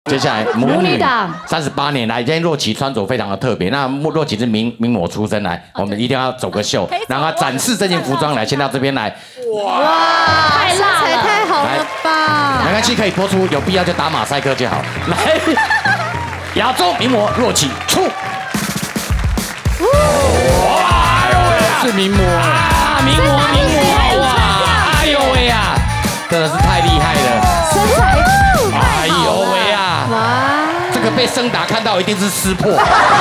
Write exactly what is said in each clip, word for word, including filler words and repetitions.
接下来母女档三十八年来，今天若琪穿着非常的特别。那若琪是名名模出身来，我们一定要走个秀，然后展示这件服装来，先到这边来。 哇，太辣了，太好了吧！ 没关系，可以播出，有必要就打马赛克就好。来，亚洲名模若琪出。哇，是名模啊，名模名模哇，哎呦喂呀，真的是太厉害了， 身材。 哎呦喂啊！哇，这个被森达看到一定是撕破。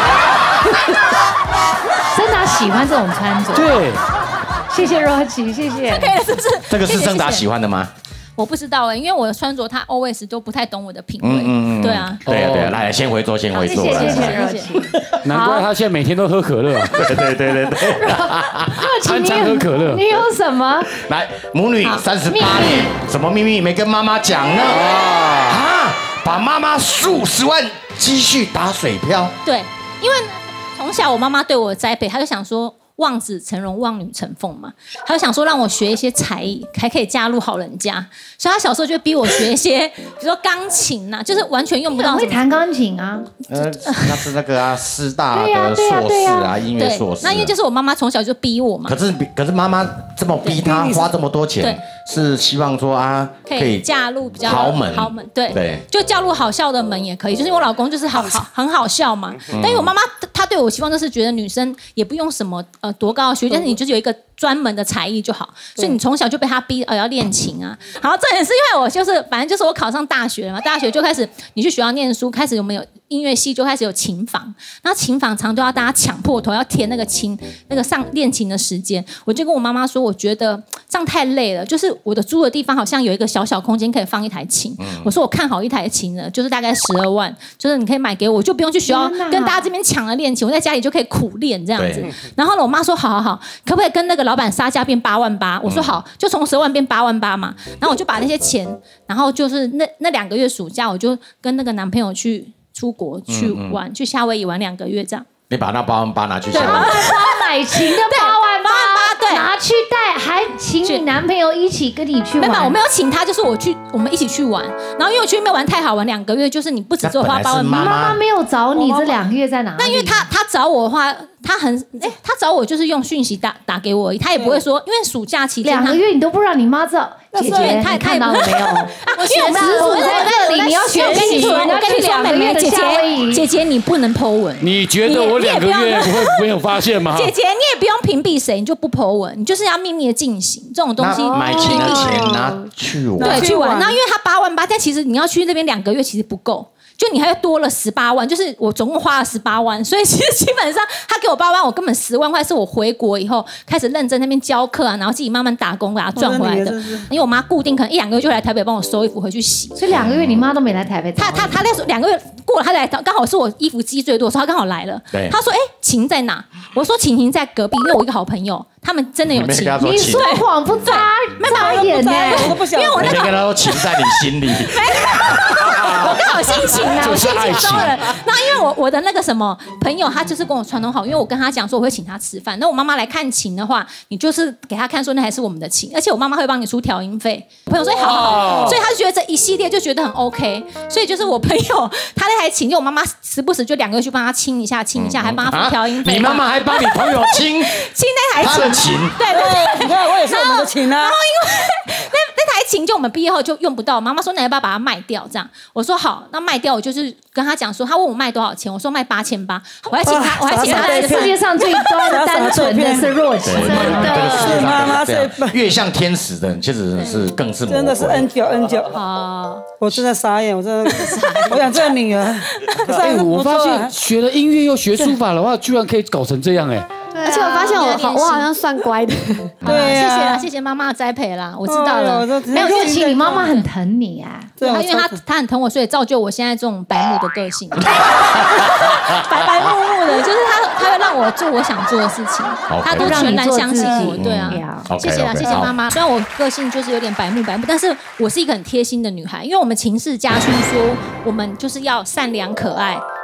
森达喜欢这种穿着。 对， 谢谢若琪，谢谢。 可以了，是不是？ 这个是森达喜欢的吗？ 我不知道哎，因为我的穿着他 always 都不太懂我的品味。嗯嗯对啊。 对啊对啊，来先回座，先回座。 谢谢谢谢若琪。 难怪他现在每天都喝可乐。 对对对对对。 若琪， 你喝可乐， 你有什么？ 来，母女三十八年，什么秘密没跟妈妈讲呢？啊，把妈妈数十万积蓄打水漂。 对，因为从小我妈妈对我的栽培，她就想说。望子成龙，望女成凤嘛，他就想说让我学一些才艺，还可以嫁入好人家，所以他小时候就逼我学一些，比如说钢琴呐、啊，就是完全用不到。 会弹钢琴啊？ 呃，那是那个啊，师大的硕士啊，音乐硕士。 那因为就是我妈妈从小就逼我嘛。 可是可是妈妈这么逼他花这么多钱，是希望说啊， 可以嫁入比较豪门， 豪门对对， 就嫁入好笑的门也可以，就是我老公就是好好很好笑嘛。但因为我妈妈她对我希望就是觉得女生也不用什么呃多高的学历，但是你就是有一个专门的才艺就好，所以你从小就被她逼呃要练琴啊。好，这也是因为我就是反正就是我考上大学了嘛，大学就开始你去学校念书，开始有没有音乐系就开始有琴房，然后琴房常都要大家抢破头要填那个琴那个上练琴的时间，我就跟我妈妈说，我觉得这样太累了，就是我的租的地方好像有一个小小空间可以放一台琴，嗯、我说我看好一台琴了，就是大概十二万，就是你可以买给我，我就不用去学校跟大家这边抢了练琴，我在家里就可以苦练这样子。然后呢，我妈说好好好，可不可以跟那个老板杀价变八万八？我说好，就从十万变八万八嘛。然后我就把那些钱，然后就是那那两个月暑假，我就跟那个男朋友去出国去玩，嗯嗯去夏威夷玩两个月这样。 你把那八万八拿去夏威夷， 八万八买琴的八万八， 对， 拿去带，还请你男朋友一起跟你去玩。 没有，我没有请他，就是我去，我们一起去玩。然后因为我去那边玩太好玩，两个月就是你不只只有花八万八。 妈妈没有找你这两个月在哪里？ 但因为他他找我的话。他很哎，他找我就是用讯息打打给我而已，他也不会说，因为暑假期间两个月你都不让你妈知道，姐姐他看到了没有？ 我学师傅在这里，你要学习。我跟你说，妹妹姐姐姐姐你不能 po 文。 你觉得我两个月不会没有发现吗？ 姐姐你也不用屏蔽谁，你就不 po 文，你就是要秘密的进行这种东西。 买琴的钱拿去玩， 对，去玩。然后因为他八万八，但其实你要去那边两个月其实不够。就你还多了十八万，就是我总共花了十八万，所以其实基本上他给我八万，我根本十万块是我回国以后开始认真那边教课啊，然后自己慢慢打工把它赚回来的。因为我妈固定可能一两个月就来台北帮我收衣服回去洗， 所以两个月你妈都没来台北。 她她她那时候两个月过了，她来刚好是我衣服积最多的时候，她刚好来了。她说：“哎，琴在哪？”我说：“琴琴在隔壁，因为我一个好朋友。”他们真的有情， 你说谎不扎扎一点呢？ 我都不想，因为我那个跟他说情在你心里， 我刚好心情啊，我心情收了。那因为我我的那个什么朋友，他就是跟我串通好，因为我跟他讲说我会请他吃饭。那我妈妈来看琴的话，你就是给他看说那还是我们的琴，而且我妈妈会帮你出调音费。我朋友说好好，所以他就觉得这一系列就觉得很 OK。所以就是我朋友他那台琴，就我妈妈时不时就两个月去帮他清一下，清一下，还帮他付调音费。 你妈妈还帮你朋友清清那台琴。 琴， 对对对， 你看我也是我们的琴啊。 然后因为那那台琴就我们毕业后就用不到，妈妈说那要不要把它卖掉？这样我说好，那卖掉我就是跟他讲说，他问我卖多少钱，我说卖八千八，我还请他，我还请他。 世界上最端单纯的是若琪，真的， 妈妈最越像天使的人，其实是更是真的是恩九恩九啊！我真的傻眼，我真的，我想这个女儿， 哎，我发现学了音乐又学书法的话，居然可以搞成这样哎。 而且我发现我好，我好像算乖的。 对，谢谢啦，谢谢妈妈的栽培啦，我知道了。 没有，若琪，你妈妈很疼你啊。 对，因为她她很疼我，所以造就我现在这种白目的个性。白白目目的，就是她她会让我做我想做的事情，她都全然相信我。对啊，谢谢啦，谢谢妈妈。虽然我个性就是有点白目白目，但是我是一个很贴心的女孩，因为我们秦氏家训说我们就是要善良可爱。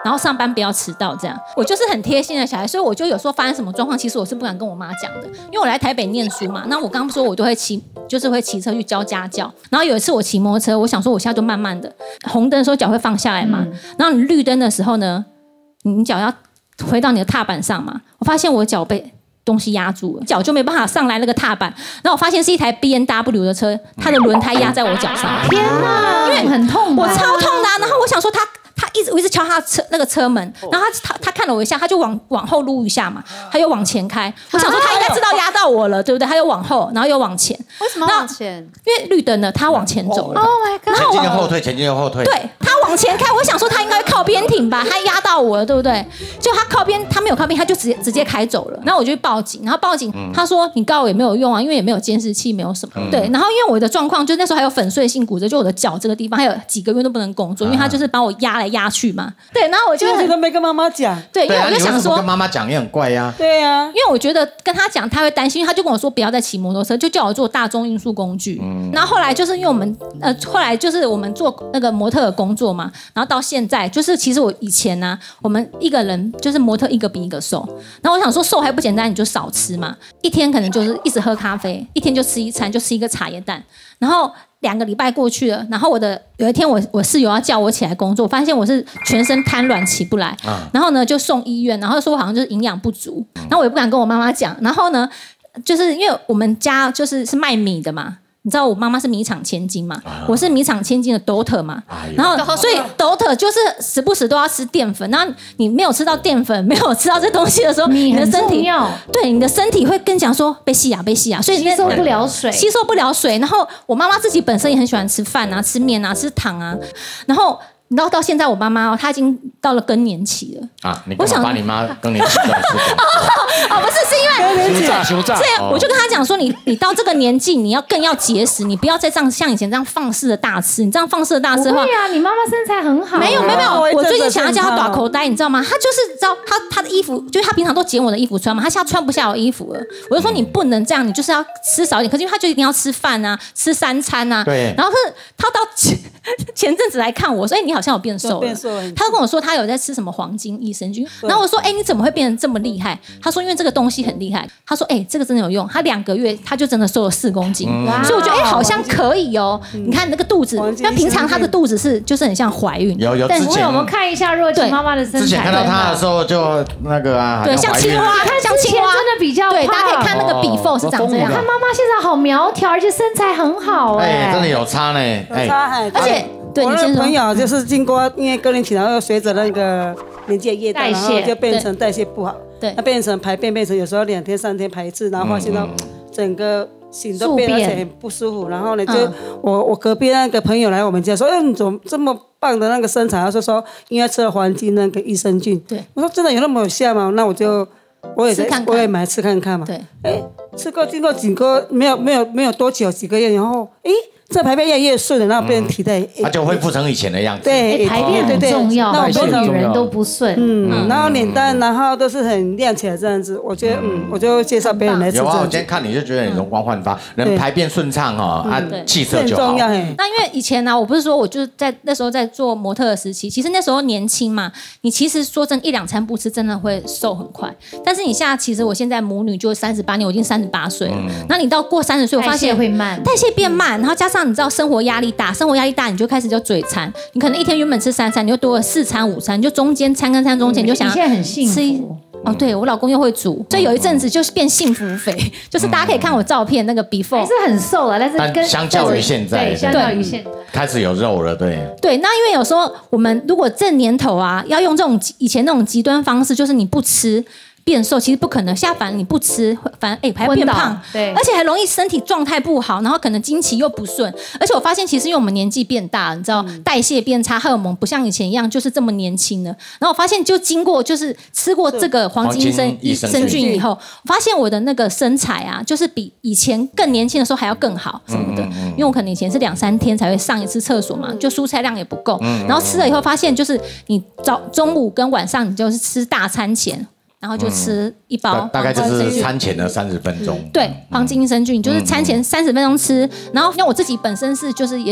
然后上班不要迟到，这样。我就是很贴心的小孩，所以我就有时候发生什么状况，其实我是不敢跟我妈讲的，因为我来台北念书嘛。那我刚刚说我都会骑，就是会骑车去教家教。然后有一次我骑摩托车，我想说我现在就慢慢的，红灯的时候脚会放下来嘛，嗯、然后你绿灯的时候呢，你脚要回到你的踏板上嘛。我发现我脚被东西压住了，脚就没办法上来那个踏板。然后我发现是一台 B M W 的车，它的轮胎压在我脚上。 天哪，因为很痛， 我超痛的、啊。然后我想说他。他一直我一直敲他车那个车门，然后他他他看了我一下，他就往往后撸一下嘛，他又往前开。我想说他应该知道压到我了，对不对？他又往后，然后又往前。 为什么往前？ 因为绿灯了，他往前走了。 Oh my god！ 前进又后退，前进又后退。 对，他往前开，我想说他应该会靠边停吧，他压到我了，对不对？就他靠边，他没有靠边，他就直接直接开走了。然后我就去报警，然后报警，嗯、他说你告我也没有用啊，因为也没有监视器，没有什么。嗯、对，然后因为我的状况，就那时候还有粉碎性骨折，就我的脚这个地方还有几个月都不能工作，因为他就是把我压来压去嘛。对，然后我就很都没跟妈妈讲。 对，因为我就想说， 跟妈妈讲也很怪呀。 对呀， 因为我觉得跟他讲他会担心，因为他就跟我说不要再骑摩托车，就叫我坐大众运输工具。嗯、然后后来就是因为我们呃，后来就是我们做那个模特的工作嘛，然后到现在就是其实我以前呢、啊，我们一个人就是模特一个比一个瘦。然后我想说瘦还不简单，你就少吃嘛，一天可能就是一直喝咖啡，一天就吃一餐，就吃一个茶叶蛋，然后。两个礼拜过去了，然后我的有一天我我室友要叫我起来工作，我发现我是全身瘫软起不来，啊、然后呢就送医院，然后说我好像就是营养不足，然后我也不敢跟我妈妈讲，然后呢就是因为我们家就是是卖米的嘛。你知道我妈妈是米厂千金嘛？啊、我是米厂千金的 daughter 嘛，哎、然后所以 daughter 就是时不时都要吃淀粉，然后你没有吃到淀粉，没有吃到这东西的时候， 你的身体对你的身体会更讲说被吸啊被吸啊，所以吸收不了水， 吸收不了水。然后我妈妈自己本身也很喜欢吃饭啊、吃面啊、吃糖啊，然后。你知道到现在我妈妈哦，她已经到了更年期了啊！你干嘛把你妈更年期断吃？ 哦，不是，是因为休假休假。 所以我就跟她讲说，你你到这个年纪，你要更要节食，你不要再这样像以前这样放肆的大吃。你这样放肆的大吃的话， 对啊，你妈妈身材很好。 没有没有没有，我最近想要叫她短口袋，你知道吗？她就是知道她她的衣服，就是她平常都捡我的衣服穿嘛，她现在穿不下我衣服了。我就说你不能这样，你就是要吃少一点。可是因为她就一定要吃饭啊，吃三餐啊。 对。 然后是她到前前阵子来看我，所以你好像有变瘦了。他跟我说他有在吃什么黄金益生菌，然后我说哎、欸、你怎么会变成这么厉害？他说因为这个东西很厉害。他说哎、欸、这个真的有用，他两个月他就真的瘦了四公斤，嗯、所以我觉得哎、欸、好像可以哦。嗯、你看那个肚子，那平常他的肚子是就是很像怀孕， 有有。 但是我们看一下若琪妈妈的身材， 之前看到她的时候就那个啊， 对，像青蛙，像青蛙真的比较对，大家可以看那个 before 是长这样。 看妈妈现在好苗条，而且身材很好哎、 欸，真的有差呢， 有差哎， 而且。对， 我那个朋友就是经过，因为更年期，然后随着那个年纪越大，然后就变成代谢不好， 对， 那变成排便变成有时候两天三天排一次，然后发现到整个心都变得很不舒服，然后呢，就我我隔壁那个朋友来我们家说，哎，你怎么这么棒的那个身材？他说说因为吃了黄金那个益生菌， 对， 我说真的有那么有效吗？那我就我也吃看看我也买吃看看嘛， 对， 哎，吃过经过几个没有没有没有多久几个月，然后哎。这排便越来越顺了，然后变成体态， 它就恢复成以前的样子。 对， 排便很重要，很多女人都不顺。 嗯，然后脸蛋，然后都是很亮起来这样子。我觉得，嗯，我就介绍别人来吃。 有啊，我今天看你就觉得你容光焕发，人排便顺畅哈，啊，气色就好。 很重要。 那因为以前呢，我不是说我就是在那时候在做模特的时期，其实那时候年轻嘛，你其实说真一两餐不吃，真的会瘦很快。但是你现在其实我现在母女就三十八年，我已经三十八岁了。那你到过三十岁，我发现代谢会慢， 代谢变慢，然后加上你知道生活压力。大生活压力大，你就开始就嘴馋。你可能一天原本吃三餐，你就多了四餐、五餐，你就中间餐跟餐中间你就想要吃。 你现在很幸福哦，对我老公又会煮，所以有一阵子就是变幸福肥，就是大家可以看我照片那个 before 还是很瘦了，但是跟相较于现在， 对，相较于现在开始有肉了，对。 对，那因为有时候我们如果这年头啊，要用这种以前那种极端方式，就是你不吃。变瘦其实不可能，下反正你不吃，反正哎还变胖， 对， 而且还容易身体状态不好，然后可能经期又不顺，而且我发现其实因为我们年纪变大，你知道、嗯、代谢变差，荷尔蒙不像以前一样就是这么年轻了。然后我发现就经过就是吃过这个黄金益生菌以后，我发现我的那个身材啊，就是比以前更年轻的时候还要更好什么的，嗯嗯嗯因为我可能以前是两三天才会上一次厕所嘛，就蔬菜量也不够，嗯嗯嗯然后吃了以后发现就是你早中午跟晚上你就是吃大餐前。然后就吃一包、嗯， 大概就是餐前的三十分钟。 对，黄金益生菌就是餐前三十分钟吃。然后因为我自己本身是就是也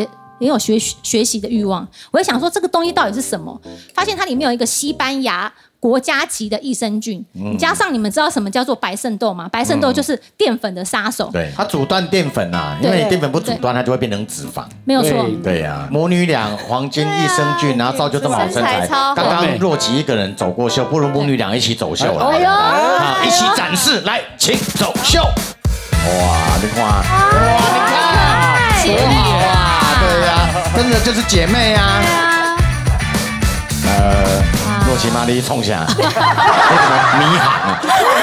也有学学习的欲望。我在想说这个东西到底是什么？发现它里面有一个西班牙国家级的益生菌，嗯、加上你们知道什么叫做白肾豆吗？白肾豆就是淀粉的杀手。 对，它阻断淀粉啊，因为淀粉不阻断，它就会变成脂肪。 没有错。 对呀、啊，母女俩黄金益生菌，然后造就这么好身材。刚刚若琪一个人走过秀，不如母女俩一起走秀了。哎呦，好，一起展示，来，请走秀。哇，你看，哇，你看，多好啊！对呀、啊，真的就是姐妹啊。呃。若琪妈，你冲下，为什么迷航？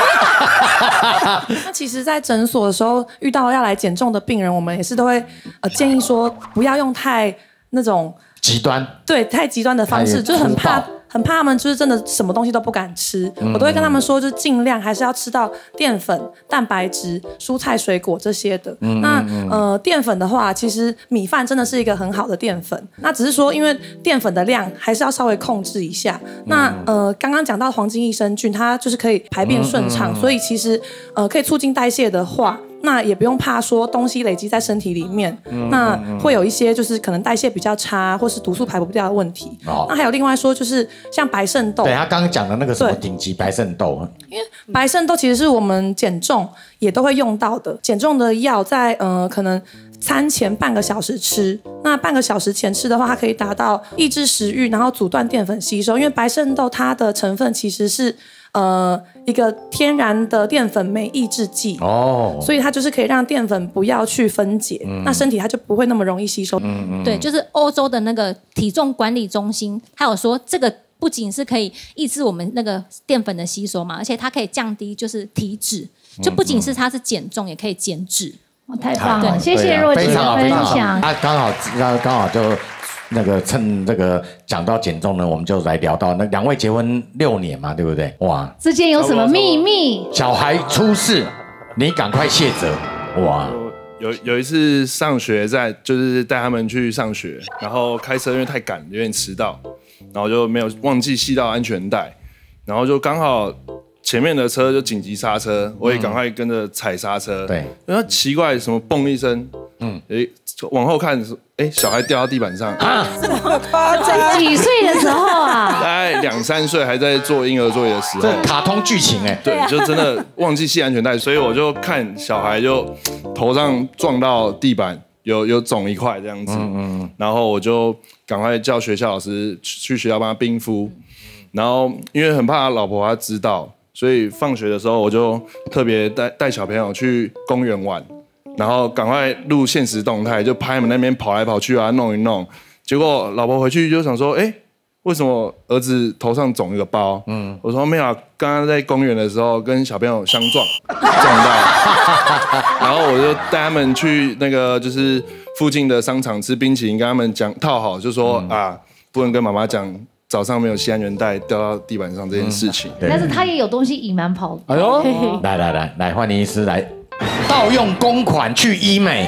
那其实，在诊所的时候遇到要来减重的病人，我们也是都会呃建议说，不要用太那种极端， 对，太极端的方式，就是很怕。很怕他们就是真的什么东西都不敢吃，嗯、我都会跟他们说，就是尽量还是要吃到淀粉、蛋白质、蔬菜、水果这些的。嗯、那呃，淀粉的话，其实米饭真的是一个很好的淀粉。那只是说，因为淀粉的量还是要稍微控制一下。那呃，刚刚讲到黄金益生菌，它就是可以排便顺畅，嗯嗯嗯、所以其实呃可以促进代谢的话。那也不用怕说东西累积在身体里面，嗯、那会有一些就是可能代谢比较差，或是毒素排不掉的问题。哦、那还有另外说就是像白肾豆， 对他刚刚讲的那个什么顶级白肾豆， 因为白肾豆其实是我们减重也都会用到的，减重的药在呃可能餐前半个小时吃，那半个小时前吃的话，它可以达到抑制食欲，然后阻断淀粉吸收，因为白肾豆它的成分其实是。呃，一个天然的淀粉酶抑制剂哦，所以它就是可以让淀粉不要去分解，嗯、那身体它就不会那么容易吸收。 嗯嗯、对，就是欧洲的那个体重管理中心，它有说这个不仅是可以抑制我们那个淀粉的吸收嘛，而且它可以降低就是体脂，就不仅是它是减重，也可以减脂。 哦，太棒了，谢谢若琪的分享。 啊，刚好刚好就。那个趁这个讲到减重呢，我们就来聊到那两位结婚六年嘛，对不对？哇， 之间有什么秘密？ 小孩出事，你赶快卸责。哇， 有有一次上学在就是带他们去上学，然后开车因为太赶，有点迟到，然后就没有忘记繫到安全带，然后就刚好前面的车就紧急刹车，我也赶快跟着踩刹车。对，然后奇怪什么嘣一声，嗯，哎，往后看。哎，小孩掉到地板上啊！ 这么夸张？几岁的时候啊？ 大概两三岁，还在坐婴儿座椅的时候。 这卡通剧情哎。 对，就真的忘记系安全带，所以我就看小孩就头上撞到地板，有有肿一块这样子。嗯嗯。然后我就赶快叫学校老师去学校帮他冰敷，然后因为很怕他老婆他知道，所以放学的时候我就特别带带小朋友去公园玩。然后赶快录现实动态，就拍他们那边跑来跑去啊，弄一弄。结果老婆回去就想说，哎，为什么儿子头上肿一个包？嗯，我说没有，刚刚在公园的时候跟小朋友相撞，撞到。然后我就带他们去那个就是附近的商场吃冰淇淋，跟他们讲套好，就说、嗯、啊，不能跟妈妈讲早上没有系安全带掉到地板上这件事情。 嗯、但是他也有东西隐瞒跑。 哎呦，来来来来，换林医师来。盗用公款去医美，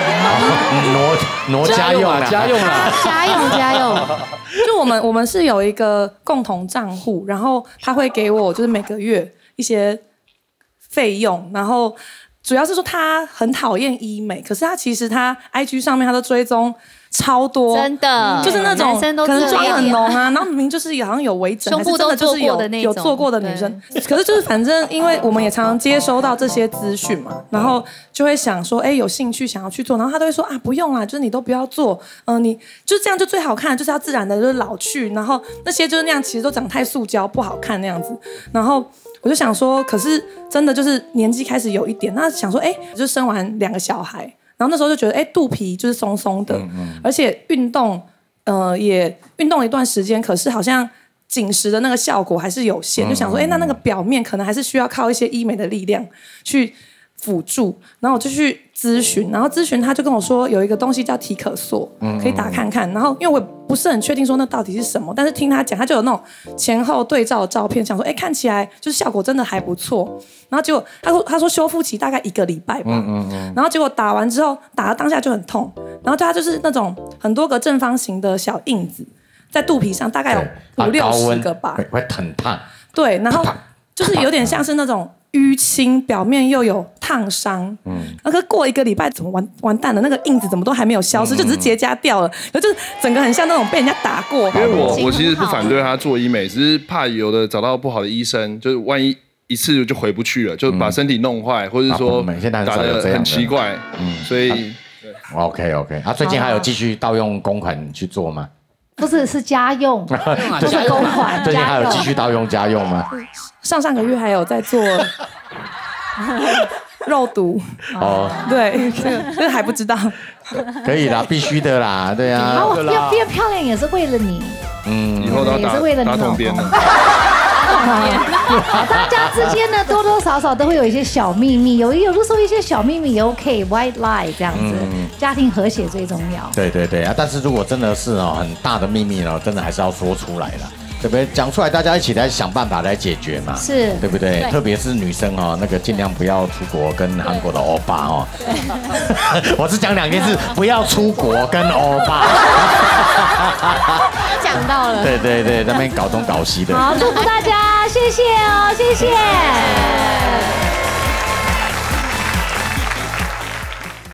挪挪家用了， 家用了， 家用家用。就我们我们是有一个共同账户，然后他会给我就是每个月一些费用，然后主要是说他很讨厌医美，可是他其实他 I G 上面他都追踪超多， 真的， 就是那种可能妆很浓啊，然后明明就是好像有微整， 胸部都做过的那种， 有做过的女生。可是就是反正，因为我们也常常接收到这些资讯嘛，然后就会想说，哎，有兴趣想要去做，然后他都会说啊，不用啦，就是你都不要做，嗯、呃，你就这样就最好看，就是要自然的，就是老去，然后那些就是那样，其实都长太塑胶，不好看那样子。然后我就想说，可是真的就是年纪开始有一点，那想说，哎，就生完两个小孩。然后那时候就觉得，哎，肚皮就是松松的，嗯嗯、而且运动，呃，也运动了一段时间，可是好像紧实的那个效果还是有限，嗯、就想说，哎，那那个表面可能还是需要靠一些医美的力量去辅助。然后我就去咨询，然后咨询他就跟我说，有一个东西叫体可塑，嗯、可以打看看。然后因为我也不是很确定说那到底是什么，但是听他讲，他就有那种前后对照的照片，想说，哎，看起来就是效果真的还不错。然后结果他说他说修复期大概一个礼拜吧，嗯嗯嗯、然后结果打完之后打了当下就很痛，然后他就是那种很多个正方形的小印子在肚皮上，大概有五六十个吧， 会很烫。 对，然后就是有点像是那种淤青，表面又有烫伤，嗯，那可过一个礼拜怎么完完蛋了？那个印子怎么都还没有消失，就只是结痂掉了，可就是整个很像那种被人家打过。 因为我我其实不反对他做医美，只是怕有的找到不好的医生，就是万一一次就回不去了，就把身体弄坏，或者是说打得很奇怪，嗯，所以 OK OK， 他最近还有继续盗用公款去做吗？ 不是，是家用，不是公款。 最近还有继续盗用家用吗？ 上上个月还有在做肉毒哦，对，这个这个还不知道。 可以啦，必须的啦，对啊。 然后要变漂亮也是为了你， 嗯，以后都要打打统编了。 大家之间呢，多多少少都会有一些小秘密，有有的时候一些小秘密也 OK，white lie 这样子，家庭和谐最重要。 对对对啊，但是如果真的是哦很大的秘密呢，真的还是要说出来了。对不对？讲出来，大家一起来想办法来解决嘛， 是， 对不对？特别是女生哦，那个尽量不要出国跟韩国的欧巴哦。我是讲两件事，不要出国跟欧巴。 讲到了。 对对对，那边搞东搞西的。 好，祝福大家，谢谢哦，谢谢。